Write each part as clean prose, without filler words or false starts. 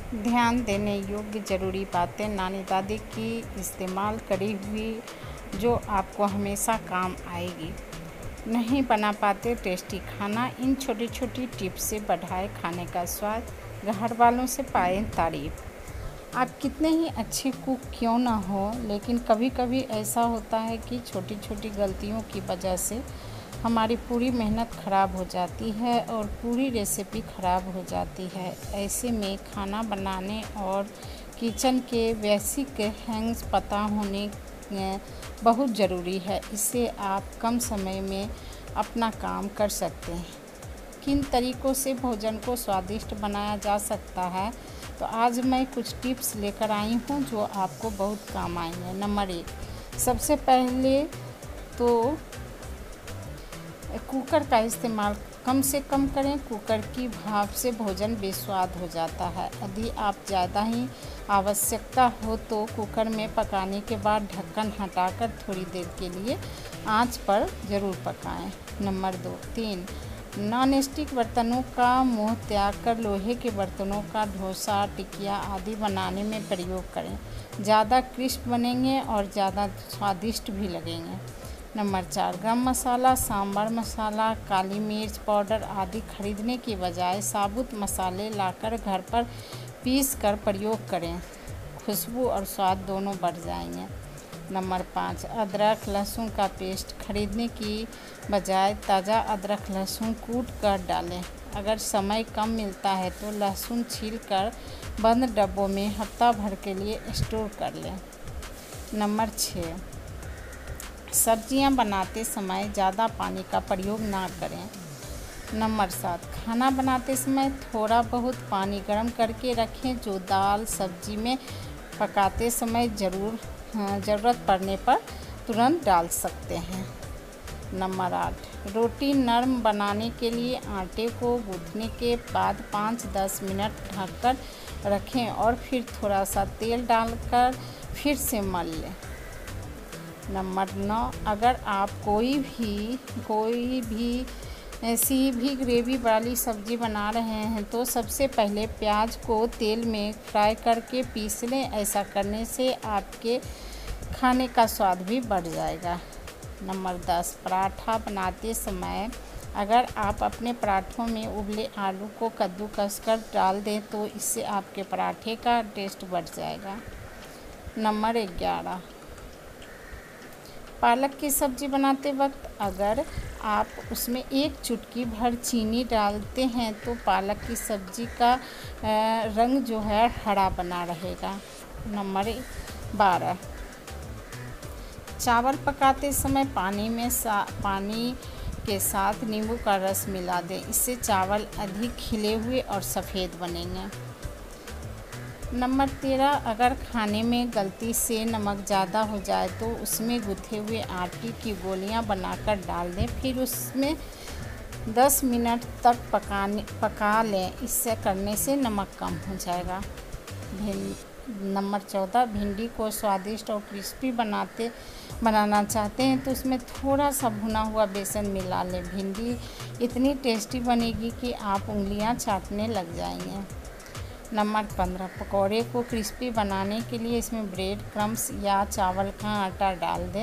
ध्यान देने योग्य ज़रूरी बातें नानी दादी की इस्तेमाल करी हुई जो आपको हमेशा काम आएगी। नहीं बना पाते टेस्टी खाना, इन छोटी छोटी टिप्स से बढ़ाए खाने का स्वाद, घर वालों से पाएं तारीफ। आप कितने ही अच्छे कुक क्यों ना हो, लेकिन कभी कभी ऐसा होता है कि छोटी छोटी गलतियों की वजह से हमारी पूरी मेहनत ख़राब हो जाती है और पूरी रेसिपी ख़राब हो जाती है। ऐसे में खाना बनाने और किचन के बेसिक हैंग्स पता होने बहुत ज़रूरी है। इससे आप कम समय में अपना काम कर सकते हैं। किन तरीक़ों से भोजन को स्वादिष्ट बनाया जा सकता है, तो आज मैं कुछ टिप्स लेकर आई हूँ जो आपको बहुत काम आएंगे। नंबर 1, सबसे पहले तो कुकर का इस्तेमाल कम से कम करें। कुकर की भाप से भोजन बेस्वाद हो जाता है। यदि आप ज़्यादा ही आवश्यकता हो तो कुकर में पकाने के बाद ढक्कन हटाकर थोड़ी देर के लिए आंच पर ज़रूर पकाएं। नंबर 2, 3, नॉन स्टिक बर्तनों का मोह त्याग कर लोहे के बर्तनों का डोसा, टिकिया आदि बनाने में प्रयोग करें। ज़्यादा क्रिस्प बनेंगे और ज़्यादा स्वादिष्ट भी लगेंगे। नंबर 4, गरम मसाला, सांभर मसाला, काली मिर्च पाउडर आदि खरीदने की बजाय साबुत मसाले लाकर घर पर पीस कर प्रयोग करें। खुशबू और स्वाद दोनों बढ़ जाएंगे। नंबर 5, अदरक लहसुन का पेस्ट खरीदने की बजाय ताज़ा अदरक लहसुन कूट कर डालें। अगर समय कम मिलता है तो लहसुन छील कर बंद डब्बों में हफ्ता भर के लिए स्टोर कर लें। नंबर 6, सब्जियां बनाते समय ज़्यादा पानी का प्रयोग ना करें। नंबर 7, खाना बनाते समय थोड़ा बहुत पानी गर्म करके रखें जो दाल सब्जी में पकाते समय ज़रूरत पड़ने पर तुरंत डाल सकते हैं। नंबर 8, रोटी नरम बनाने के लिए आटे को गूंथने के बाद 5-10 मिनट ढककर रखें और फिर थोड़ा सा तेल डालकर फिर से मल लें। नंबर 9, अगर आप कोई भी ऐसी भी ग्रेवी वाली सब्ज़ी बना रहे हैं तो सबसे पहले प्याज को तेल में फ्राई करके पीस लें। ऐसा करने से आपके खाने का स्वाद भी बढ़ जाएगा। नंबर 10, पराठा बनाते समय अगर आप अपने पराठों में उबले आलू को कद्दूकस कर डाल दें तो इससे आपके पराठे का टेस्ट बढ़ जाएगा। नंबर 11, पालक की सब्ज़ी बनाते वक्त अगर आप उसमें 1 चुटकी भर चीनी डालते हैं तो पालक की सब्ज़ी का रंग जो है हरा बना रहेगा। नंबर 12, चावल पकाते समय पानी के साथ नींबू का रस मिला दें। इससे चावल अधिक खिले हुए और सफ़ेद बनेंगे। नंबर 13, अगर खाने में गलती से नमक ज़्यादा हो जाए तो उसमें गूँथे हुए आटे की गोलियां बनाकर डाल दें, फिर उसमें 10 मिनट तक पका लें। इससे करने से नमक कम हो जाएगा। नंबर 14, भिंडी को स्वादिष्ट और क्रिस्पी बनाना चाहते हैं तो उसमें थोड़ा सा भुना हुआ बेसन मिला लें। भिंडी इतनी टेस्टी बनेगी कि आप उंगलियां चाटने लग जाएंगे। नंबर 15, पकौड़े को क्रिस्पी बनाने के लिए इसमें ब्रेड क्रम्स या चावल का आटा डाल दें।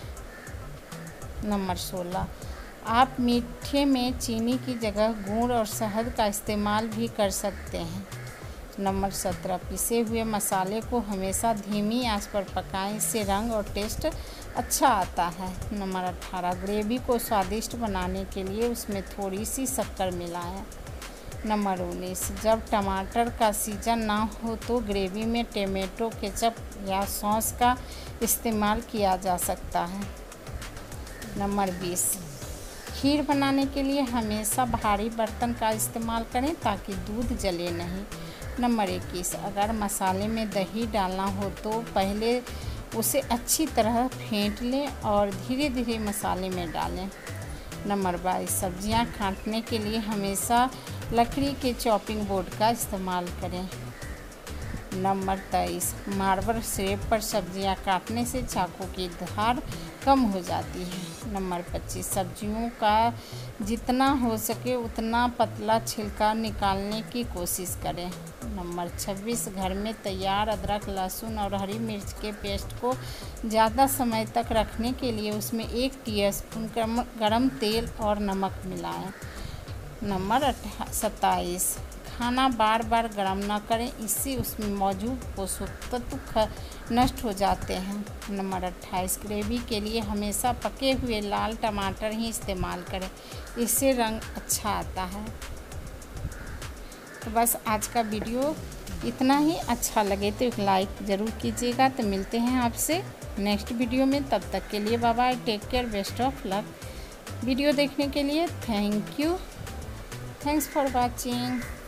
नंबर 16, आप मीठे में चीनी की जगह गुड़ और शहद का इस्तेमाल भी कर सकते हैं। नंबर 17, पिसे हुए मसाले को हमेशा धीमी आंच पर पकाएं, इससे रंग और टेस्ट अच्छा आता है। नंबर 18, ग्रेवी को स्वादिष्ट बनाने के लिए उसमें थोड़ी सी शक्कर मिलाएं। नंबर 19, जब टमाटर का सीजन ना हो तो ग्रेवी में टमाटो केचप या सॉस का इस्तेमाल किया जा सकता है। नंबर 20, खीर बनाने के लिए हमेशा भारी बर्तन का इस्तेमाल करें ताकि दूध जले नहीं। नंबर 21, अगर मसाले में दही डालना हो तो पहले उसे अच्छी तरह फेंट लें और धीरे धीरे मसाले में डालें। नंबर 22, सब्जियां काटने के लिए हमेशा लकड़ी के चॉपिंग बोर्ड का इस्तेमाल करें। नंबर 23, मार्बल स्लैब पर सब्जियां काटने से चाकू की धार कम हो जाती है। नंबर 25, सब्जियों का जितना हो सके उतना पतला छिलका निकालने की कोशिश करें। नंबर 26, घर में तैयार अदरक, लहसुन और हरी मिर्च के पेस्ट को ज़्यादा समय तक रखने के लिए उसमें 1 टीस्पून गरम तेल और नमक मिलाएं। नंबर 27, खाना बार बार गर्म न करें, इससे उसमें मौजूद पोषक तत्व नष्ट हो जाते हैं। नंबर 28, ग्रेवी के लिए हमेशा पके हुए लाल टमाटर ही इस्तेमाल करें, इससे रंग अच्छा आता है। तो बस आज का वीडियो इतना ही। अच्छा लगे तो एक लाइक ज़रूर कीजिएगा। तो मिलते हैं आपसे नेक्स्ट वीडियो में, तब तक के लिए bye bye, take care, best of luck. Video देखने के लिए thank you, thanks for watching.